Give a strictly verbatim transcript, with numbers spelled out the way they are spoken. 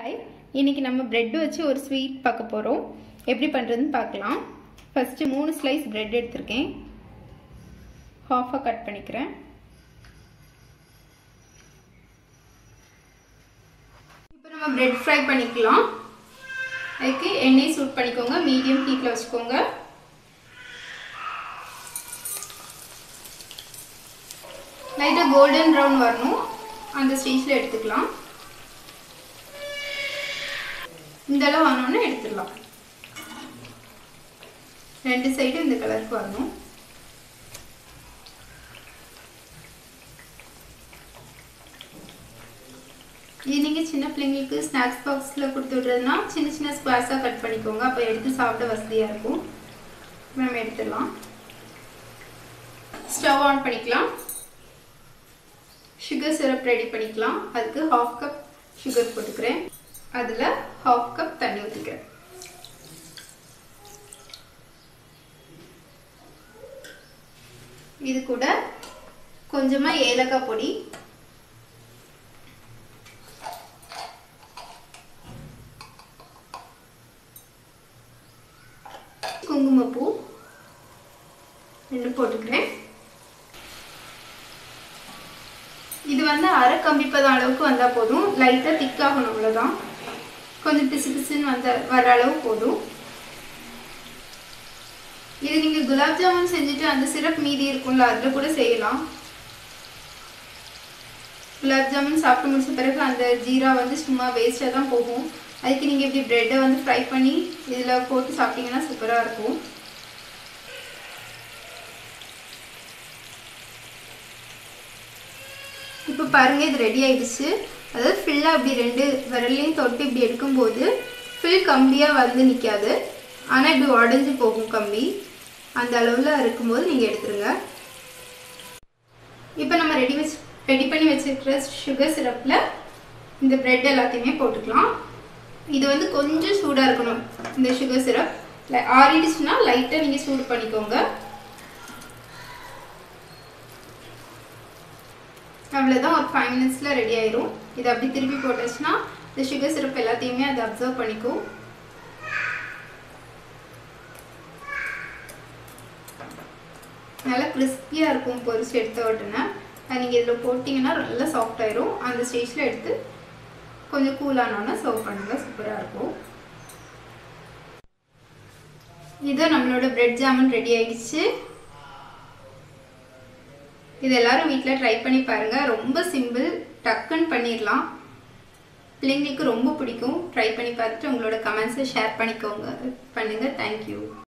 Hi, இன்றைக்கி நம்ம bread வச்சு ஒரு ஸ்வீட் பார்க்க போகிறோம். எப்படி பண்ணுறதுன்னு பார்க்கலாம். ஃபஸ்ட்டு மூணு ஸ்லைஸ் ப்ரெட் எடுத்திருக்கேன். ஹாஃபாக கட் பண்ணிக்கிறேன். இப்போ நம்ம ப்ரெட் ஃப்ரை பண்ணிக்கலாம். அதுக்கு எண்ணெய் சூட் பண்ணிக்கோங்க. மீடியம் ஹீட்டில் வச்சுக்கோங்க. லைட்டாக கோல்டன் ப்ரௌன் வரணும். அந்த ஸ்டேஜில் எடுத்துக்கலாம். இந்த அளவு ஆனோன்னு எடுத்துடலாம். ரெண்டு சைடும் இந்த கலருக்கு வரணும். இது நீங்கள் சின்ன பிள்ளைங்களுக்கு ஸ்நாக்ஸ் பாக்ஸில் கொடுத்து விட்றதுனா சின்ன சின்ன ஸ்குவாஸாக கட் பண்ணிக்கோங்க. அப்போ எடுத்து சாப்பிட வசதியாக இருக்கும். நம்ம எடுத்துடலாம். ஸ்டவ் ஆன் பண்ணிக்கலாம். சுகர் சிரப் ரெடி பண்ணிக்கலாம். அதுக்கு ஹாஃப் கப் சுகர் போட்டுக்கிறேன். அதில் ஹாஃப் கப் தண்ணி ஊற்றிக்கிறேன். இது கூட கொஞ்சமாக ஏலக்காய் பொடி, குங்குமப்பூ ரெண்டு போட்டுக்கிறேன். இது வந்து அரை கம்பிப்பதம் அளவுக்கு வந்தால் போதும். லைட்டாக திக்காகணும், அவ்வளோதான். கொஞ்சம் பிசு பிசுன்னு வந்த வர அளவு போதும். இது நீங்கள் குலாப் ஜாமுன் செஞ்சுட்டு அந்த சிரப் மீதி இருக்கும்ல, அதில் கூட செய்யலாம். குலாப் ஜாமுன் சாப்பிட்டு முடிச்ச பிறகு அந்த ஜீரா வந்து சும்மா வேஸ்ட்டாக தான் போகும். அதுக்கு நீங்கள் இப்படி ப்ரெட்டை வந்து ஃப்ரை பண்ணி இதில் போட்டு சாப்பிட்டீங்கன்னா சூப்பராக இருக்கும். இப்போ பாருங்கள், இது ரெடி ஆயிடுச்சு. அதாவது ஃபில்லாக இப்படி ரெண்டு விரல்லையும் தொட்டு இப்படி எடுக்கும்போது ஃபில் கம்பியாக வந்து நிற்காது. ஆனால் இப்படி உடஞ்சி போகும் கம்பி. அந்த அளவில் இருக்கும்போது நீங்கள் எடுத்துருங்க. இப்போ நம்ம ரெடி வச்சு ரெடி பண்ணி வச்சுருக்கிற சுகர் சிரப்பில் இந்த ப்ரெட் எல்லாத்தையுமே போட்டுக்கலாம். இது வந்து கொஞ்சம் சூடாக இருக்கணும். இந்த சுகர் சிரப் ஆறிடுச்சுன்னா லைட்டாக நீங்கள் சூடு பண்ணிக்கோங்க. அவ்வளோதான். ஒரு ஃபைவ் மினிட்ஸில் ரெடி ஆயிரும். இது அப்படி திருப்பி போட்டுச்சுன்னா இந்த சுகர் சிரப் எல்லாத்தையுமே அதை அப்சர்வ் பண்ணிக்கும். நல்லா கிறிஸ்பியாக இருக்கும் பொரிச்சு எடுத்த உடனே. அது நீங்கள் இதில் போட்டிங்கன்னா நல்லா சாஃப்ட் ஆயிரும். அந்த ஸ்டேஜில் எடுத்து கொஞ்சம் கூலானோன்னா சர்வ் பண்ணுங்கள். சூப்பராக இருக்கும். இதோ நம்மளோட ப்ரெட் ஜாமுன் ரெடி ஆகிடுச்சு. இது எல்லாரும் வீட்டில் ட்ரை பண்ணி பாருங்கள். ரொம்ப சிம்பிள், டக்குன்னு பண்ணிடலாம். பிள்ளைங்களுக்கு ரொம்ப பிடிக்கும். ட்ரை பண்ணி பார்த்துட்டு உங்களோட கமெண்ட்ஸை ஷேர் பண்ணிக்கோங்க பண்ணுங்கள். தேங்க்யூ.